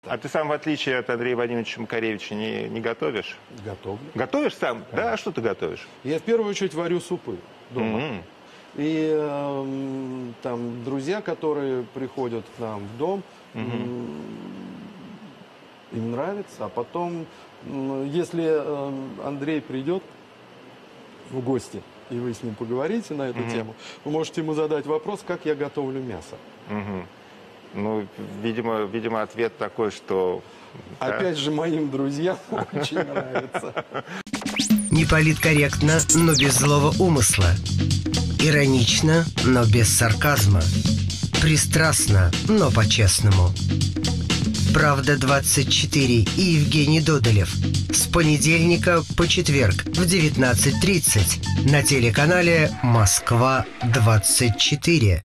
А ты сам, в отличие от Андрея Владимировича Макаревича, не готовишь? Готовлю. Готовишь сам? Конечно. Да, а что ты готовишь? Я в первую очередь варю супы дома. И там друзья, которые приходят к нам в дом, им нравится. А потом, если Андрей придет в гости, и вы с ним поговорите на эту тему, вы можете ему задать вопрос, как я готовлю мясо. Ну, видимо, ответ такой, что... Опять же, моим друзьям очень нравится. Не политкорректно, но без злого умысла. Иронично, но без сарказма. Пристрастно, но по-честному. «Правда-24» и Евгений Додолев. С понедельника по четверг в 19:30 на телеканале «Москва-24».